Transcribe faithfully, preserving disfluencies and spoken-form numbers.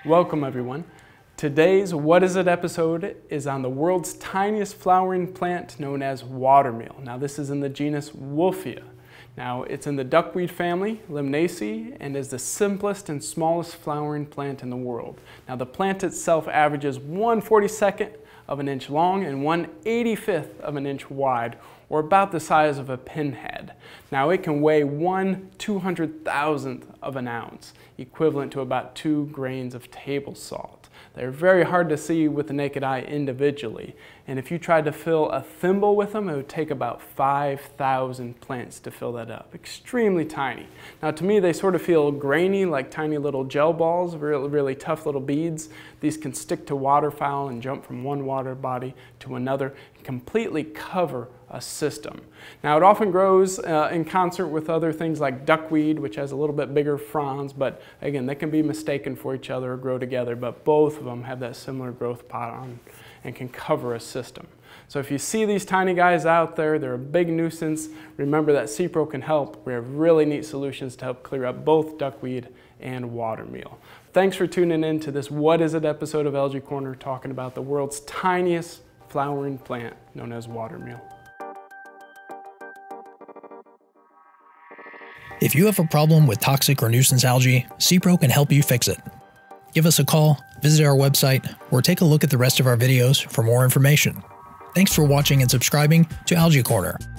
Welcome everyone. Today's What Is It episode is on the world's tiniest flowering plant known as watermeal. Now this is in the genus Wolffia. Now it's in the duckweed family, Limnaceae, and is the simplest and smallest flowering plant in the world. Now the plant itself averages one forty-second of an inch long and one eighty-fifth of an inch wide, or about the size of a pinhead. Now it can weigh one two hundred thousandth of an ounce, equivalent to about two grains of table salt. They're very hard to see with the naked eye individually, and if you tried to fill a thimble with them, it would take about five thousand plants to fill that up. Extremely tiny. Now to me, they sort of feel grainy, like tiny little gel balls, really, really tough little beads. These can stick to waterfowl and jump from one water body to another and completely cover a system. Now it often grows uh, in concert with other things like duckweed, which has a little bit bigger fronds, but again, they can be mistaken for each other or grow together, but both of them have that similar growth pattern and can cover a system. So if you see these tiny guys out there, they're a big nuisance. Remember that C-Pro can help. We have really neat solutions to help clear up both duckweed and watermeal. Thanks for tuning in to this What Is It episode of Algae Corner, talking about the world's tiniest flowering plant known as watermeal. If you have a problem with toxic or nuisance algae, C-Pro can help you fix it. Give us a call, visit our website, or take a look at the rest of our videos for more information. Thanks for watching and subscribing to Algae Corner.